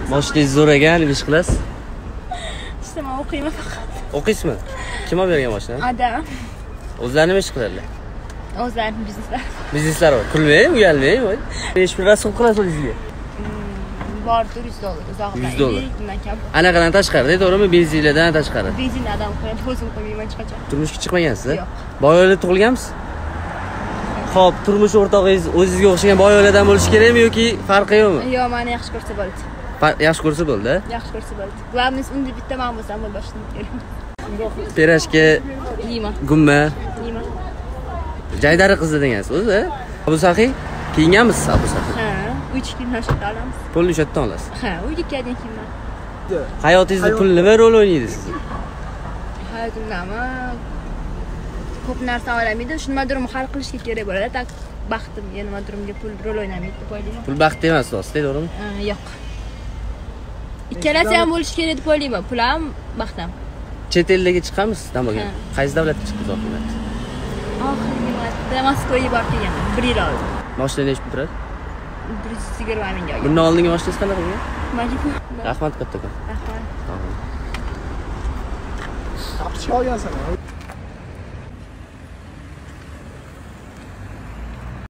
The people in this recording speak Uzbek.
Moshinangiz zo'r ekan, nima ish qilasiz? İşte men o'qiyman faqat. O'qiysizmi? Kim olib bergan mashinani? Adam. O'zlari nima ish qiladilar? O'zlarining bizneslar. Bizneslar bor. Kulmang, uyalmang. Besh bir rasm qilasiz o'zingizga. Bordir $100 uzoqdan. $100. Bundan kam. Anaqadan tashqari, to'g'rimi? Benzinlardan tashqari. Benzin adam qo'yadi, o'zim qo'ymayman hech qachon. Turmushga chiqmagansiz? Yo'q. Boy oila tug'ilganmisiz? Xo'p, turmush o'rtog'ingiz o'zingizga o'xshagan boy oiladan bo'lishi kerakmi yoki farqi yo'qmi? Yo'q, meni yaxshi ko'rsa bo'ldi. Yaxshi ko'rsa bo'ldi. Yaxshi ko'rsa bo'ldi. Главное, unda bitta men bo'lsam bo'ldi, boshdan kerak. Pirashka, Yeyman. gumma, Yeyman. Jaydari qizi degansiz, o'zi? Abu Saxiy kiyinganmisiz Abu Saxiy? Ha, 3 kiyim nashta olamiz. Pulni o'shatdan olasiz. Ha, uyga kelgan kiyimlar. Hayotingizda pul nima rol o'ynaydi sizga? Hayotimdami ko'p narsa olamaydi. Shu nimadir hal qilishga kerak bo'ladi. Tak baxtim, yana nimadirga pul rol o'ynamaydi deb o'ylayman. Pul baxt emas, to'g'ri, to'g'rimi? Yo'q. Ikkalasi ham bo'lishi kerak deb o'ylayman. Pul ham, baxt ham. Chet elga chiqamisiz, namaga? Qaysi davlatga chiqdingiz oxirgi? Oxirgi marta Moskvaga borib kelganman. 1 yil oldin. Mashina nechta turadi? 120 mingga olgan. Bundan oldingi mashinangiz qanaqa bo'lgan? Malibu. Rahmat kattakon. Rahmat. Tamam. Kapçı olgansan.